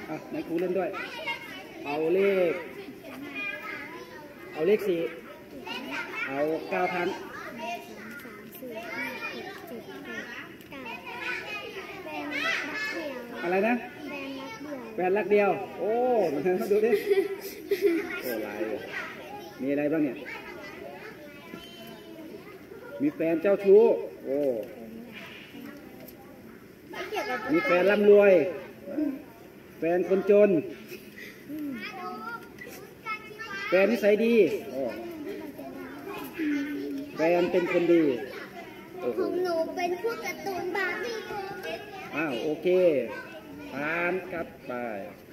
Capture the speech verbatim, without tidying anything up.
อ่ะไหนครูเล่นด้วยเอาเลขเอาเลขสี่เอาเก้าพันอะไรนะแฟนรักเดียวโอ้มาดูดิโอ้ลายมีอะไรบ้างเนี่ยมีแฟนเจ้าชู้โอ้มีแฟนร่ำรวยแฟนคนจนแฟนนิสัยดีโอ้แฟนเป็นคนดีของหนูเป็นพวกการ์ตูนบาร์บี้อ้าวโอเคผ่านครับไป